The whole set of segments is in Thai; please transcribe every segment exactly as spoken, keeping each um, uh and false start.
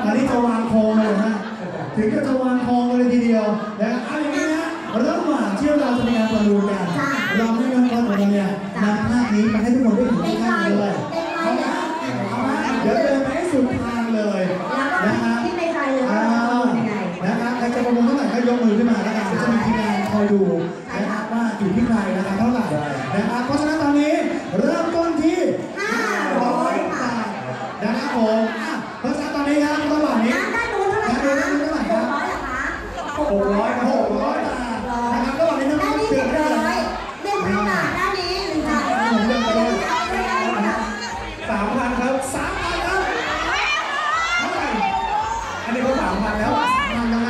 อันนี้จะวางโครงเลยนะถึงก็จะวางโครงเลยทีเดียวนะเอาอย่างนี้นะระหว่างที่เราจะมีการประมูลกันเราให้น้องๆของเราเนี่ยนำภาพนี้มาให้ทุกคนได้เห็นข้างเลยเดี๋ยวเดินไปให้สุดทางเลยนะฮะที่ในใจเลยนะครับใครจะประมูลเท่าไหร่ก็ยกมือขึ้นมาแล้วกันจะมีทีมงานคอยดูนะครับว่าอยู่ที่ใครนะครับเท่าไหร่นะครับเพราะฉะนั้นตอนนี้เริ่มต้นที่ห้าร้อยบาทนะครับผมเพราะฉะนั้นตอนนี้ครับระหว่างนี้ด้านนู้นเท่าไหร่คะด้านนู้นเท่าไหร่ครับหกร้อยหกร้อยบาทนะครับระหว่างนี้น้องๆเดือดร้อยหนึ่งพันบาทด้านนี้หนึ่งพันสามพันครับสามพันครับเท่าไหร่อันนี้ก็สามพันแล้วสามพันกันนะ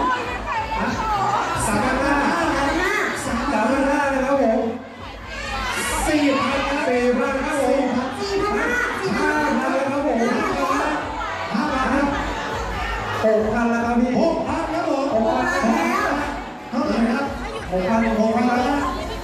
สามพันห้าสามพันห้านะครับผมสี่พันครับสี่พันครับผมสี่พันห้าห้าพันแล้วครับผมห้าพันครับหกพันแล้วครับพี่หกพันครับผมหกพันแล้วเท่าไหร่ครับหกพันหกพันแล้ว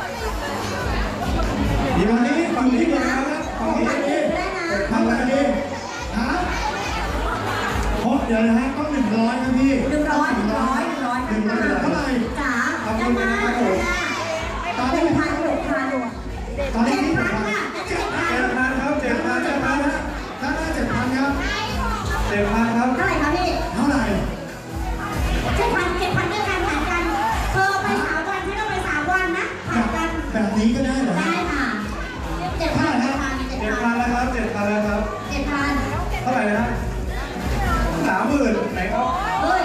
ดีวันนี้ฝั่งนี้ก่อนนะครับฝั่งนี้ทำอะไรดีฮะเพราะเดี๋ยวนะฮะต้องหนึ่งร้อยนะพี่หนึ่งร้อยหนึ่งร้อยหนึ่งร้อยหนึ่งร้อยเท่าไหร่จ๋าจะมาตอนนี้พันหกพันตอนนี้เจ็ดพันค่ะเจ็ดพันครับเจ็ดพันเจ็ดพันนะถ้าได้เจ็ดพันครับเจ็ดพันครับเท่าไหร่ครับพี่เท่าไหร่เจ็ดพันเจ็ดพันด้วยกันหารกันเออไปสามวันที่เราไปสามวันนะหารกันแบบนี้ก็ได้เหรอได้ค่ะเจ็ดพันเจ็ดพันเจ็ดพันแล้วครับเจ็ดพันแล้วครับเจ็ดพันเท่าไหร่นะสามหมื่นไหนครับเฮ้ย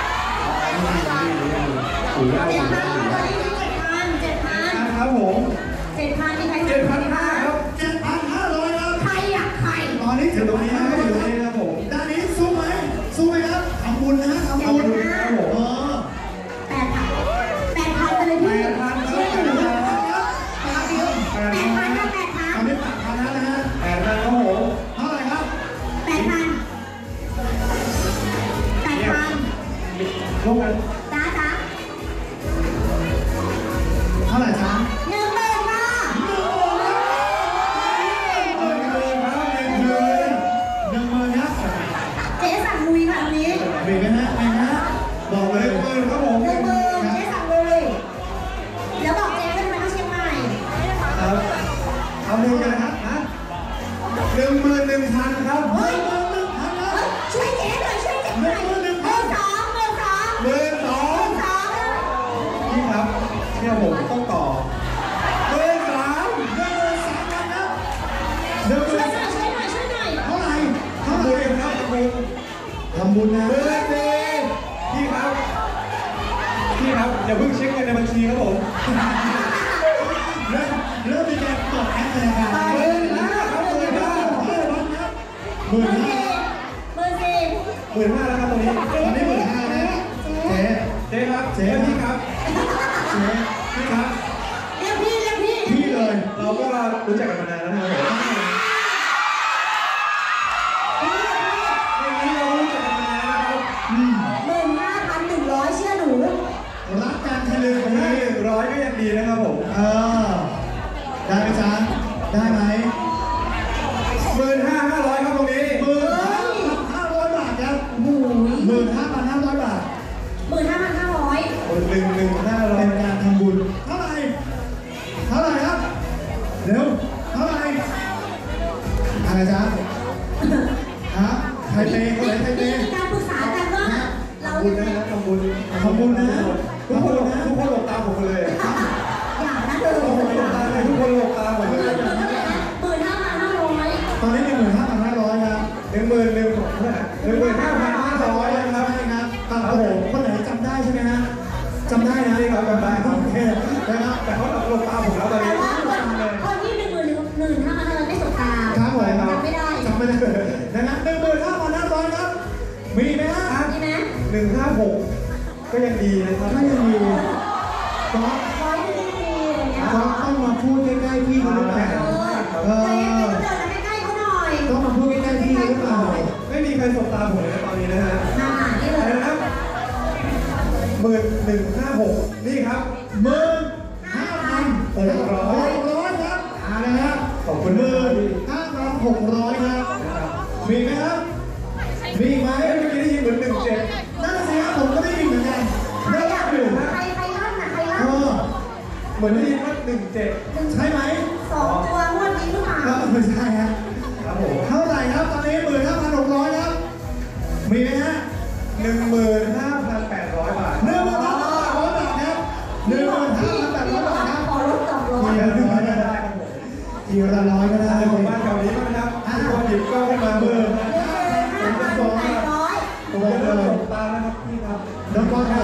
เจ็ดพันตอนนี้เจ็ดพันเจ็ดพันครับผมเจ็ดพันมีใครเจ็ดพันห้าครับเจ็ดพันห้าร้อยครับใครอยากใครตอนนี้ถึงตรงนี้นะอยู่ตรงนี้ครับผมด้านนี้สู้ไหมสู้ไหมครับทำบุญนะทำบุญครับผมเออแปดพันแปดพันไปเลยพี่แปดพันครับแปดพันแปดพันก็แปดพันตอนนี้แปดพันแล้วนะฮะแปดพันครับผมเท่าไหร่ครับแปดพันแปดพันลงกันจ้าจ้าเท่าไหร่จ้าหนึ่งหมื่นค่ะหนึ่งหมื่นครับหนึ่งหมื่นหนึ่งหมื่นครับเจ๊สั่งลุยค่ะวันนี้เบรกนะฮะเบรกนะบอกเลยหนึ่งหมื่นครับผมหนึ่งหมื่นเจ๊สั่งลุยแล้วบอกเจ๊ด้วยทำไมต้องเชียงใหม่ครับเอาหนึ่งกันครับฮะหนึ่งหมื่นหนึ่งพันครับเฮ้ยหนึ่งหมื่นหนึ่งพันครับช่วยเจ๊หน่อยช่วยเจ๊หน่อยหนึ่งสองหนึ่งสองหนึ่งสองสองพี่ครับเนี่ยผมต้องต่อหนึ่งสามหนึ่งหมื่นสามพันครับหนึ่งช่วยหน่อยช่วยหน่อยช่วยหน่อยเท่าไหร่เท่าไหร่ครับทำบุญทำบุญนะเบอร์เดย์พี่ครับพี่ครับอย่าเพิ่งเช็คเงินในบัญชีครับผมเริ่มเริ่มมีการตรวจแอปธนาคารหมื่นห้าครับหมื่นห้าหมื่นห้าหมื่นสี่หมื่นห้าแล้วครับตรงนี้ตอนนี้หมื่นห้านะเจ๊เจ๊ครับเจ๊พี่ครับเจ๊พี่ครับเรียกพี่เรียกพี่พี่เลยเราก็รู้จักกันมานานแล้วนะครับผมไม่เรารู้จักกันมานานแล้วครับหมื่นห้าพันหนึ่งร้อยเชื่อหนูรักการทะเลของนี้นี้หนึ่งร้อยก็ยังดีนะครับผมเออได้ไหมจ๊ะได้ไหมหมื่นห้าห้าร้อยครับตรงนี้หมื่นห้าร้อยบาทครับหมื่นหมื่นห้าพันห้าร้อยบาทหมื่นห้าพันห้าร้อยหนึ่งหนึ่งห้าร้อยเป็นการทำบุญเท่าไหร่เท่าไหร่ครับเร็วเท่าไหร่อะไรจ๊ะฮะไทยเปย์คนไหนไทยเปย์มีการปรึกษากันว่าเราทำบุญนะทำบุญทำบุญนะทุกคนทุกคนหลบตาผมเลยอย่านะเธอทุกคนหลบตาเลยทุกคนหลบตาผมเลยหมื่นห้าพันห้าร้อยตอนนี้หนึ่งหมื่นห้าพันห้าร้อยครับหนึ่งหมื่นหนึ่งหนึ่งหมื่นห้าพันห้าร้อยนะครับครับครับผมคนไหนจำได้ใช่ไหมฮะจำได้นะนี่ครับจำได้ครับโอเคนะครับแต่เขาหลบตาผมแล้วตอนนี้คนที่หนึ่งหมื่นหนึ่งห้าพันห้าร้อยไม่สบตาครับผมจำไม่ได้จำไม่ได้นะครับหนึ่งหมื่นห้าพันห้าร้อยครับมีไหมฮะมีไหมหนึ่งห้าหกก็ยังดีนะครับก็ยังดีก็ร้อยที่ดีก็ต้องมาพูดใกล้ๆพี่เขาหรือเปล่าเออใกล้ๆเขาหน่อยต้องมาพูดใกล้ๆพี่เขาหรือเปล่าไม่มีใครสบตาผมเลยตอนนี้นะฮะอ่านี่เลยนะครับหมื่นหนึ่งห้าหกนี่ครับหมื่นห้าพันหกร้อยหกร้อยครับอ่านะฮะขอบคุณหมื่นห้าพันหกร้อยครับมีไหมครับมีไหมเมื่อกี้เหมือนได้ยินว่าหนึ่งเจ็ดใช่ไหมสองตัวงวดนี้หรือเปล่าก็ไม่ใช่ฮะครับผมเท่าไหร่ครับตอนนี้หมื่นห้าพันหกร้อยครับมีไหมฮะหนึ่งหมื่นห้าพันแปดร้อยบาทหนึ่งหมื่นห้าพันแปดร้อยบาทครับหนึ่งหมื่นห้าพันแปดร้อยบาทครับขอลดสองร้อยทีละร้อยก็ได้ครับผมทีละร้อยก็ได้ในหมู่บ้านแถวนี้บ้างนะครับทุกคนหยิบกล้องขึ้นมาเบอร์หนึ่งหมื่นห้าพันแปดร้อยผมจะเริ่มตกตาแล้วครับพี่ครับน้องก้อนครับ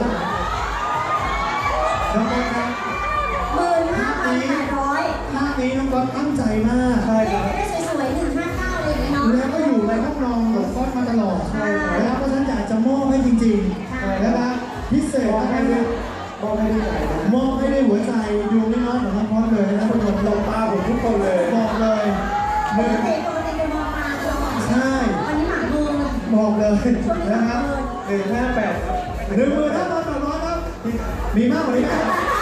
น้องก้อนครับหมื่นห้าพันแปดร้อยภาพนี้น้องก้อนตั้งใจมากใช่เลคขรับจะได้สวยๆหนึ่งห้าเก้าเลยนะเนาะแล้วก็อยู่ในห้องนอนของก้อนมาตลอดนะครับเพราะฉะนั้นอยากจะมอบให้จริงๆนะครับพิเศษมอบนะคให้รับด้วยมอบให้ด้วยใจนะมอบให้ด้วยหัวใจดวงน้อยๆของน้องก้อนเลยนะทุกคนหลบตาผมทุกคนเลยบอกเลยปหนึ่กงติปกติเป็นมอปลาตลอดใช่วันนี้หมาเมืองเลยบอกเลยช่วงนี้หนะมาครับเมืองหนึ่งห้าแปดครับหนึ่งหมื่นห้าพันแปดร้อยครับมีมากกว่านี้ไหม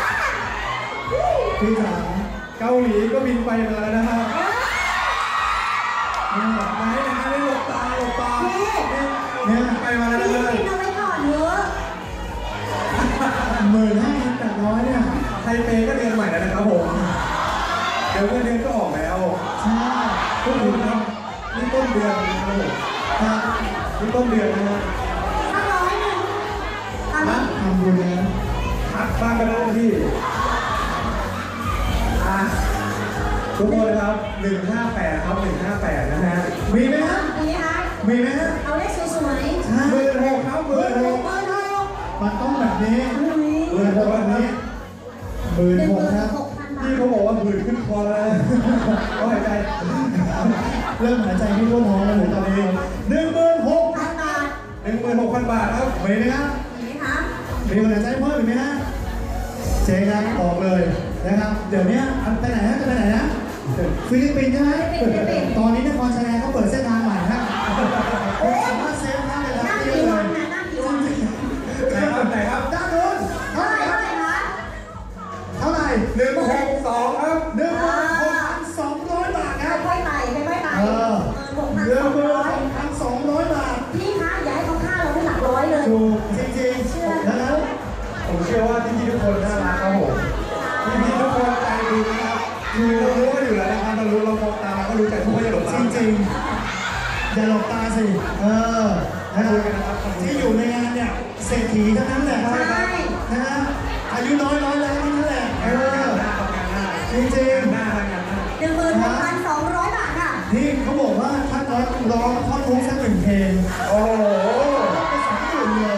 พี่จ๋าเกาหลีก็บินไปมาแล้วนะครับไหนไหนไม่หลบตาหลบตาเนี่ยไปมาแล้วพี่เลยกินเอาไว้ก่อนเถอะหมื่นห้าพันแปดร้อยเนี่ยไทเปก็เดือนใหม่แล้วนะครับผมเดี๋ยวเงินเดือนก็ออกแล้วใช่ทุกคนครับนี่ต้นเดือนนะครับผมครับนี่ต้นเดือนนะฮะห้าร้อยหนึ่งตอนนี้ทำบุญนะพักบ้างก็ได้ที่อ่ะทุกคนครับหนึ่งห้าแปดครับหนึ่งห้าแปดนะฮะมีไหมฮะดีคะมีไหมฮะเอาเลขสวยใช่หมื่นหกครับหๆเบมื่อน ร์หหกกเบอร์หกมันต้องแบบนี้อุ้ยหมื่นหกแบบนี้หมื่นหนึ่งหหกมื่นครับหกพันบาพี่ทเขาบอกว่าหื่นขึ้นคอแล้วนะเขาหายใจเริ่มหายใจไม่ทั่วท้องแล้วตอนนี้หนึ่งหมื่นหกพันบาทหนึ่งหมื่นหกพันบาทครับมีไหมครับเห็นไหมคะมีคนหายใจเพิ่มอีกไหมฮะเจ๊ครับบอกเลยนะครับ เดี๋ยวนี้ไปไหนฮะจะไปไหนนะฟิลิปปินส์ใช่ไหมตอนนี้นครชัยแดนเขาเปิดเส้นทางใหม่นะสามารถเซฟได้เลยคนั่รับงที่กี่เลวันยนะนั่งกี่วันไหนครับไหนครับด้านนู้นเท่าไหร่เท่าไหร่คะเท่าไหร่หนึ่งหกสองครับหนึ่งหมื่นหกพันสองร้อยบาทครับค่อยๆไปค่อยๆไปเออหกพันหนึ่สงองหมื่นร้อยหกพันสองร้อยบาทพี่คะอย่าให้เขาฆ่าเราเป็นหลักร้อยเลยถูกจริงๆนะครับผมเชื่อว่าพี่ๆทุกคนน่ารักครับผมพี่ๆทุกคนใจดีนะครับคือเรารู้ว่าอยู่แล้วนะครับเรารู้เรามองตาเราก็รู้ใจทุกคนอย่าหลงจตาริงๆอย่าหลบตาสิ เออนะครับที่อยู่ในงานเนี่ยเศรษฐีทั้งนั้นแหละใช่นะฮะอายุน้อยร้อยแล้วทั้งนั้นแหละ เออหน้าทำงานหน้าจริงหน้าทำงานหน้าหนึ่งหมื่นหกพันสองร้อยบาทค่ะๆนี่เขาบอกว่าถ้าน้อยร้องท่อนฮุกสักหนึ่งเพลงโอ้โหไปสองหมื่นเลย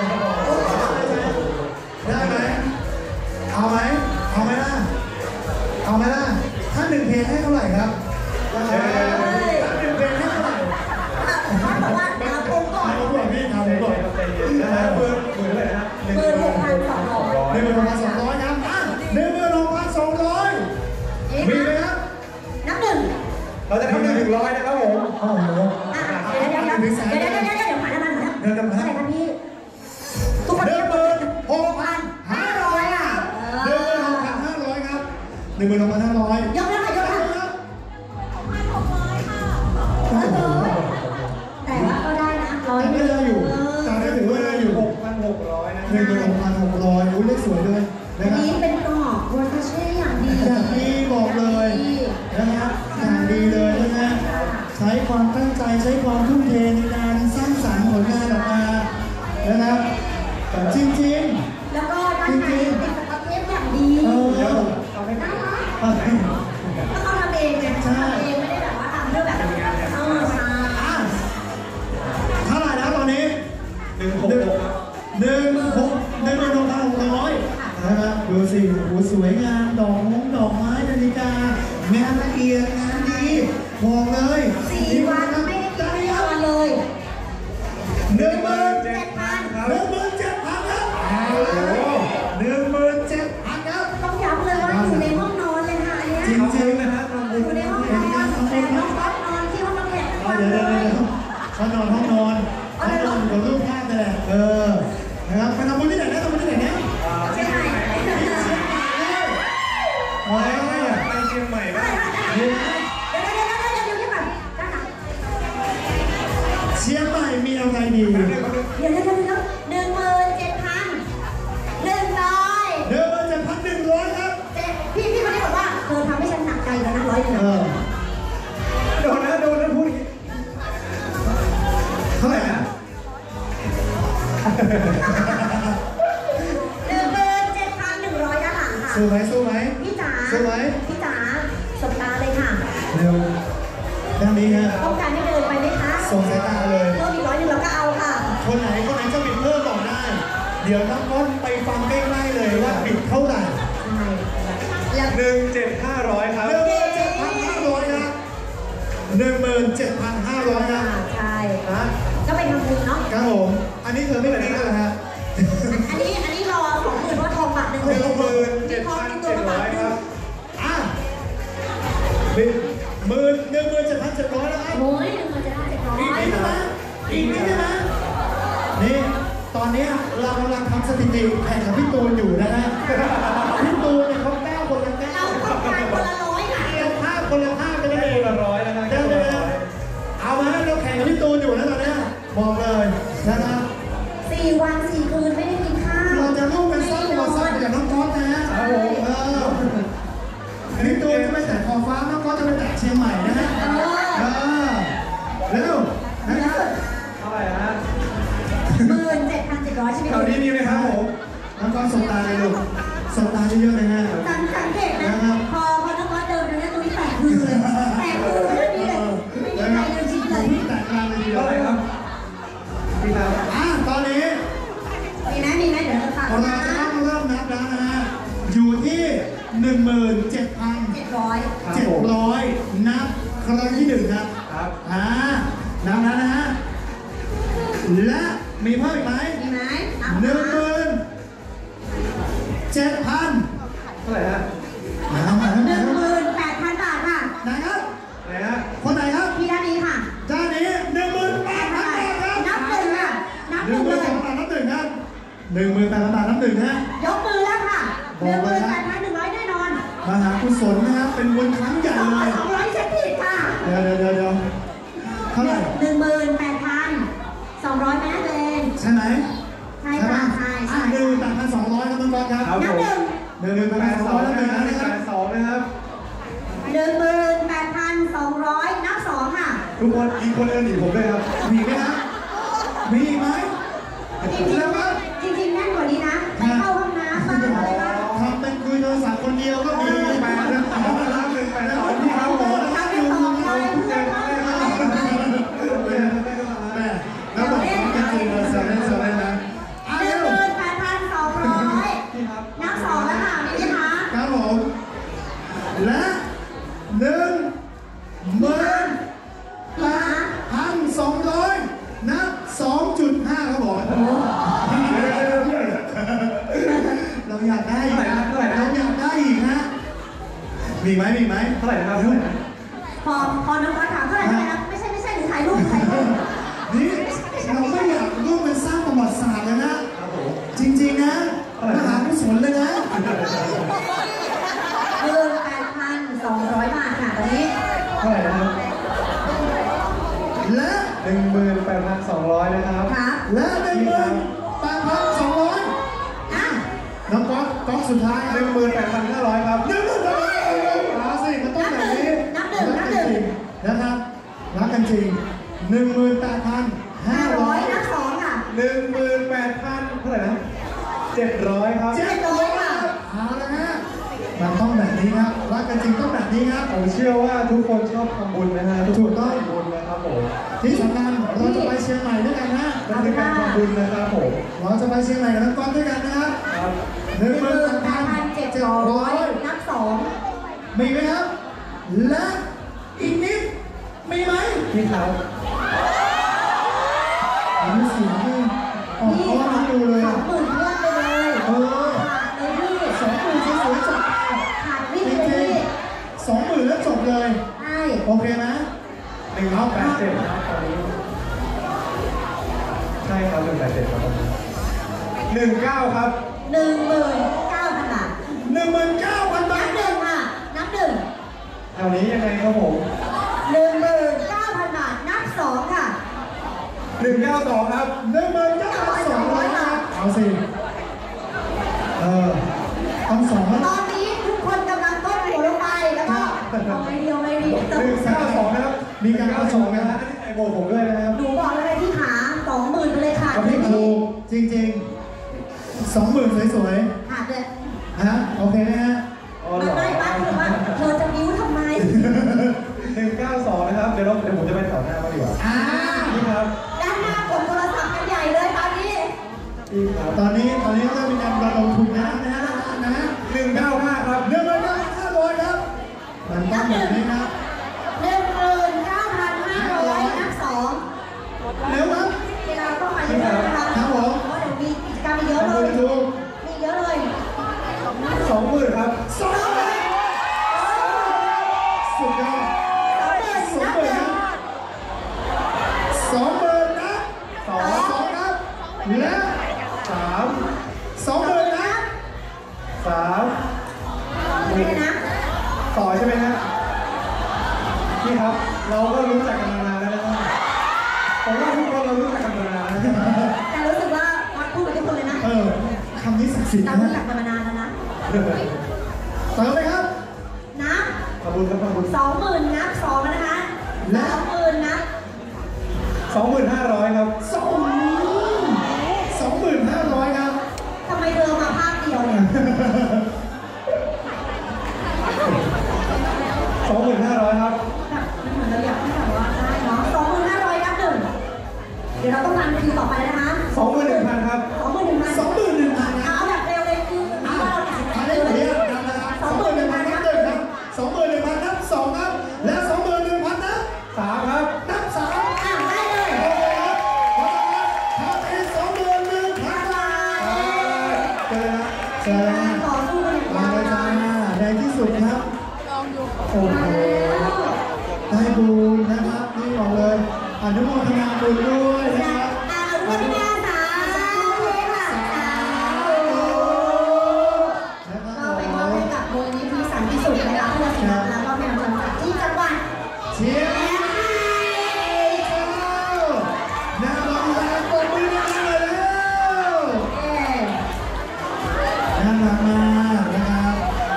ได้ไหมเอาไหมเอาไหมล่ะเอาไหมล่ะถ้าหนึ่งเพลงให้เท่าไหร่ครับถ้าหนึ่งเพลงให้เท่าไหร่เขาบอกว่าเอาผมก่อนเอาก่อนพี่เอาก่อนนะฮะหมื่นหมื่นเลยนะหมื่นหกพันสองร้อยหนึ่งหมื่นหกพันสองร้อยครับอ่ะหนึ่งหมื่นหกพันสองร้อยมีไหมครับนับหนึ่งเราจะทำหนึ่งร้อยนะครับผมโอ้โหอ่ะเดี๋ยวเดี๋ยวเดี๋ยวเดี๋ยวเดี๋ยวเดี๋ยวเดี๋ยวเดี๋ยวผ่านน้ำมันหมดแล้วเดินกันมาเท่าไหร่ครับพี่ทุกคนหนึ่งหมื่นหกพัพันนห้าร้อยอ่ะหนึ่งหมื่นหกพันห้าร้อยครับหนึ่งหมื่นหกพันห้าร้อยยกแล้วค่ะยกแล้วครับแต่ว่าก็ได้นะร้อยแต่หไม่นึ่งได้อยู่แต่ไม่ถือว่าได้อยู่หกพันหกร้อยนะหนึ่งหมื่นหกพันหกร้อยอุ้ยเลขสวยด้วยอันะนครับนี้เป็นกรอบวอร์เช่อย่างดีอย่างดีบอกเลยนะครับอย่างดีเลยนะฮะใช้ความตั้งใจใช้ความทุ่มเทในการสร้างสรรค์ผลงานออกมานะครับจริงๆแล้วก็ด้านในติดสก๊อตเทปอย่างดีเออน่ารักก็เขาทำเองไงเขาทำเองไม่ได้แบบว่าทำเพื่อแบบเอามาใช้อ่ะเท่าไหร่แล้วตอนนี้หนึ่งหกหกครับหนึ่งหกหนึ่งหมื่นหกพันหกร้อยนะครับดูสิโอ้โหสวยงามดอกมงดอกไม้นาฬิกางานละเอียดงานดีบอกเลยสี่วันไม่ได้กินไม่นอนเลยหนึ่งหมื่นเจ็ดพันหนึ่งหมื่นเจ็ดพันครับหนึ่งหมื่นเจ็ดพันครับต้องย้ำเลยว่าอยู่ในห้องนอนเลยค่ะอันเนี้ยจริงจริงนะฮะทำบุอญยู่ในห้องนอนแต่น้องก๊อฟนอนที่ห้องรับแขกทุกวันเดี๋ยวเลเดี๋ยวย เดี๋ยวห้องนอนห้องนอนห้องนอนอยู่กับรูปภาพนี่แหละเออนะครับไปทำบุญที่ไหนนะทำบุญที่ไหนเนี่ยเชียงใหม่โอ้ยไม่อยากไปเชียงใหม่บ้างเดี๋ยวเดี๋ยวเดี๋ยวเดี๋ยวเดี๋ยวเดี๋ยวก่อนด้านหลังเชียงใหม่มีอะไรดีเดี๋ยวเดี๋ยวเดี๋ยวเดี๋ยวหนึ่งหมื่นเจ็ดพันหนึ่งร้อยเดินมาจากพันหนึ่งร้อยครับเจ็ดพี่เท่าไหร่นะหนึ่งหมื่นเจ็ดพันหนึ่งร้อยด้านหลังค่ะสู้ไหมสู้ไหมพี่จ๋าสู้ไหมพี่จ๋าสบตาเลยค่ะเร็วด้านนี้ฮะต้องการให้เดินไปไหมคะส่งสายตาเลยเพิ่มอีกร้อยหนึ่งเราก็เอาค่ะคนไหนคนไหนจะบิดเพิ่มบอกได้ เดี๋ยวน้องก้อนไปฟังใกล้ๆเลยว่าบิดเท่าไหร่ใช่แล้วหนึ่งเจ็ดห้าร้อยครับหนึ่งหมื่นเจ็ดพันห้าร้อยนะหนึ่งหมื่นเจ็ดพันห้าร้อยนะใช่นะก็ไปทำบุญเนาะครับผมอันนี้เธอไม่เป็นนี่เลยฮะอันนี้อันนี้รอสองหมื่นเพราะทองบาทหนึ่งหนึ่งหมื่นเจ็ดพันเจ็ดร้อยครับอ่ะหนึ่งหมื่นหนึ่งหมื่นเจ็ดพันเจ็ดร้อยแล้วครับโอ้ยหนึ่งหมื่นเจ็ดพันเจ็ดร้อยอีกนิดใช่ไหมอีกนิดใช่ไหมนี่ตอนนี้เรากำลังทำสถิติแข่งกับพี่ตูนอยู่นะฮะพี่ตูนเนี่ยเขาแก้วคนละแก้เราวต้องการคนละร้อยค่ะเก้วห้าคนละห้ากันได้เลยละร้อยนะครับเดี๋ยวเดี๋ยวเอามาให้เราแข่งกับพี่ตูนอยู่นะตอนนี้บอกเลยนะครับสี่วันสี่คืนไม่ได้กินข้าวเราจะร่วมกันสร้างประวัติศาสตร์กับน้องก๊อฟนะฮะเออพี่ตูนจะไปแตะขอบฟ้าน้องก๊อฟจะไปแตะเชียงใหม่นะฮะเออเร็วนะครับเท่าไหร่ฮะหมื่นเจ็ดพันเจ็ดร้อยใช่ไหมแถวนี้มีไหมครับผมน้องก๊อฟสบตาเลยลูกสบตาเยอะๆเลยฮะสังสังเกตนะพอพอน้องก๊อตเดินไปเนี่ยตุ้ยแตกมือเลยแตกมือไม่มีเลยไม่มีใครเดินชิดเลยแตะกลางเลยทีเดียวเท่าไหร่ครับพี่ครับอ่ะตอนนี้มีไหมมีไหมเดี๋ยวเราฝากเรานะจะต้องเริ่มนับแล้วนะฮะอยู่ที่หนึ่งหมื่นเจ็ดพันเจ็ดร้อยเจ็ดร้อยนับครั้งที่หนึ่งครับครับอ่านับแล้วนะฮะและมีเพิ่มอีกไหมมีไหมหนึ่งหมื่นเจ็ดพันเท่าไหร่ฮะมาแล้วมาแล้วหมานึ่งแล้วหมื่นแปดพันบาทค่ะไหนครับไหนฮะคนไหนครับพี่ด้านนี้ค่ะด้านนี้หนึ่งหมื่นแปดพันบาทครับนับหนึ่งค่ะนับหหนึ่นึ่งงหเลมื่นยแปดพันบาทนับหนึ่งครับหนึ่งหมื่นแปดพันบาทนับหนึ่งนะยกมือแล้วค่ะหนึ่งหมื่นแปดพันหนึ่งร้อยแน่นอนมหากุศลนะครับเป็นบุญครั้งใหญ่สองเลยสองร้อยเช็คผิดค่ะเดี๋ยวเดี๋ยวเดี๋ยวเดี๋ยวเท่าไหร่หนึ่งหมื่นแปดพันสองร้อยแม่ตัวเองใช่ไหมใช่ค่ะใช่ใช่หนึ่งหมื่นแปดพันสองร้อยครับน้องบอลครับครับนัผบมหนึ่งหนึ่งหมื่นแปดแปพันดสองสร้ออง ยแล้วหนึ่งนะคนะครัรับบ แปดสองนะครับหนึ่งหมื่นแปดพันสองร้อยนับสองค่ะทุกคนอีกคนเอินหนีผมด้วยครับมีไหมครับมีอีกไหมจริงแล้วครับๆจริงๆแน่นกว่านี้นะไปเข้าห้องน้ำบ้างอะไรบ้างทำเป็นคุยโทรศัพท์คนเดียวก็มีแปดหนึ่งสองนะครับหนึ่งแปดสองที่ครับผมทำเป็นสองเลยเพื่อนเขาเลยแม่แล้วบอกน้องจริงๆเลยเซเว่นเซเว่นนะอ่ะหนึ่เร็งวหมื่นแปดพันสองร้อยนับสองแล้วค่ะนี่นะคะครับผมและหนึ่งหมื่นแปดพันสองร้อยนับสองจุดห้าครับผมเราอยากได้อีกนะเราอยากได้อีกนะมีไหมมีไหมเท่าไหร่นะครับเท่าไหร่นะพอพอน้องก๊อตถามเท่าไหร่เท่าไหร่นะไม่ใช่ไม่ใช่หรือถ่ายรูปถ่ายรูปนี่เราไม่อยากร่วมกันสร้างประวัติศาสตร์เลยนะครับผมจริงๆนะมหากุศลเลยนะหมื่นแปดพันสองร้อยบาทค่ะตอนนี้เท่าไหร่นะครับและหนึ่งหมื่นแปดพันสองร้อยนะครับครับและหนึ่งหมื่นแปดพันสองร้อยอ่ะน้องก๊อฟก๊อฟสุดท้ายหนึ่งหมื่นแปดพันห้าร้อยครับหนึ่งหมื่นแปดพันเอาสิมันต้องแบบนี้นับหนึ่งนับหนึ่งนะครับรักกันจริงหนึ่งหมื่นแปดพันห้าห้าร้ร้ออย ยนับสองค่ะหนึ่งหมื่นแปดพันเท่าไหร่นะเจ็ดร้อยครับเจ็ดร้อยค่ะเอาละฮะมันต้องแบบนี้ครับรักกันจริงต้องแบบนี้ครับผมเชื่อว่าทุกคนชอบทำบุญนะฮะทุกถูคนกต้องทำบุญนะครับผมที่สำคัญเราจะไปเชียงใหม่ด้วยกันนะนั่นคือการทำบุญนะครับผมเราจะไปเชียงใหม่กับน้องก๊อฟด้วยกันนะครับครับหนึ่งหหมื่มื่นนแปแปดดพัพันนเจ็เจ็ดดร้ร้ออย ยนับสองมีไหมครับ และอีกนิดมีไหมพี่ครับอันนี้เสียงนี่ออกนี่เพราะว่าดูเลยสองหมื่นทวนไปเลยเออขาดเลยพี่สองหมื่นสวยๆจบขาดวิ่งจเลยริงพี่ๆสองหมื่นแล้วจบเลยใช่โอเคไหมหนึ่งแปดเจ็ดครับตอนนี้ใช่ครับหนึ่งแปดเจ็ดครับตอนนี้หนึ่งเก้าครับหนึ่งหมื่นเก้าพันบาทหนึ่งหมื่นเก้าพันบานัทบหนึ่งค่ะ นับหนึ่งแถวนี้ยังไงครับผมหนึ่งหมื่นเก้าพันบาท นับสองค่ะหนึ่งเก้าสองครับหนึ่งหมื่นเก้าพันสองร้อยบาทเอาสิ เออต้องสองตอนนี้ทุกคนกำลังก้มหัวลงไปแล้วก็เอาไม่เดียวไม่ดีหนึ่งเก้าสองนะครับมีการผสมนะนะฮะอันนี้ใส่โบผมด้วยนะครับหนูบอกเลยที่ขาริงๆสองหมื่นสวยถามเลยๆฮะโอเคไหมฮะอ๋อไม่เหรอไม่บ้านคือว่าเธอจะบิ้วทำไมหนึ่งเก้าสองนะครับเดี๋ยวเราเดี๋ยวผมจะไปแถวหน้ามาดีกว่าอ่านี่ครับด้านหน้ากดโทรศัพท์กันใหญ่เลยตอนนี้นี่ครับตอนนี้ตอนนี้ก็มีการระดมทุนนะนะฮะนะฮะหนึ่งเก้าห้าครับเรื่องอะไรบ้างห้าร้อยครับมันต้องแบบนี้ครับหนึ่งหมื่นเก้าพันห้าร้อยนับสองเร็วครับเวลาต้องมาเยอะๆนะคะครับผมเพราะเดี๋ยวมีกิจกรรมเยอะขอบเลคุณยทุกมีเยอะเลยสองหมื่นครับสองหมื่นสุดยอดสองหมื่นสองนับหมื่หนนึ่งสองหมื่นนะสองสองครับและสามสองหมื่นนะสามไม่ได้นะต่อใช่ไหมฮะนี่ครับ เราก็รู้จักกันมานานแล้วนะครับผมว่าทุกคนเรารู้จักกันมานานแล้วนะครับแต่รู้สึกว่าวัดพูดกับทุกคนเลยนะเออคำนี้ศักดิ์สิทธิ์เรานะรู้จักกันมานานแล้วนะเติมไหมครับนับขอบคุณครับขอบคุณสองหมื่นนับสองนะคะและสองหมื่นนับสองหมื่นห้าร้อยครับสองสองหมื่นห้าร้อยครับทำไมเธอมาภาคเดียวเนี่ยสองหมื่นห้าร้อยครับแบบมันเหมือนเราอยากให้แบบว่าได้เนาะสองหมื่นห้าร้อยนับหนึ่งเดี๋ยวเราต้องรันคิวต่อไปนะคะสองหมื่นหนึ่งพันครับสองหมื่นหนึ่งพันสองหมื่นหนึ่งพันนะเอาแบบเร็วเลยคืออ่ะว่าเราอยากอันเร็นี้วผมเลยเรียกนะครับสองหมื่นหนึ่งพันนับหนึ่งครับสองหมื่นหนึ่งพันนับสองครับและสองหมื่นหนึ่งพันนับสามครับนับสามอ่ะได้เลยโอเคครับขอบคุณครับถ้าเป็นสองหมื่นหนึ่งพันบาทเจอแล้วเจอแล้วต่อสู้กันอย่างมาเลยยาจ้าวนะในที่สุดครับโอ้โหได้บุญนะครับนี่บอกเลยอนุโมทนาบุญด้วยนะครับอ่ะอนุโมทนาสาธุค่ะสาธุนะครับเราไปมอบให้กับมูลนิธิสันติสุขนะคะเพื่อสิ่งนั้นแล้วก็แมวจรจัดที่จังหวัดเชียร์แม่ไทยเจ้าน่ารักมากปรบมือดังๆเลยแล้วเอ๊ะน่ารักมากนะครับ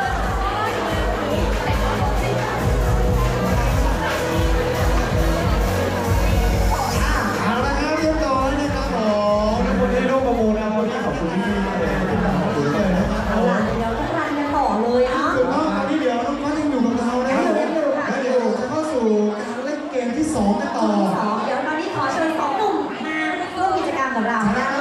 เอาละครับเรียบร้อยนะครับผมขอบคุณที่ร่วมประมูลนะครับวันนี้ขอบคุณที่มาเลยที่มาขอบคุณเลยนะครับเอาล่ะเดี๋ยวต้องรันกันต่อเลยเนาะถูกต้องตอนนี้เดี๋ยวน้องพัดยังอยู่กับเรานะยังอยู่ค่ะแล้วเดี๋ยวจะเข้าสู่การเล่นเกมที่สองกันต่อสองเดี๋ยวตอนนี้ขอเชิญสองหนุ่มมาร่วมกิจกรรมกับเราใช่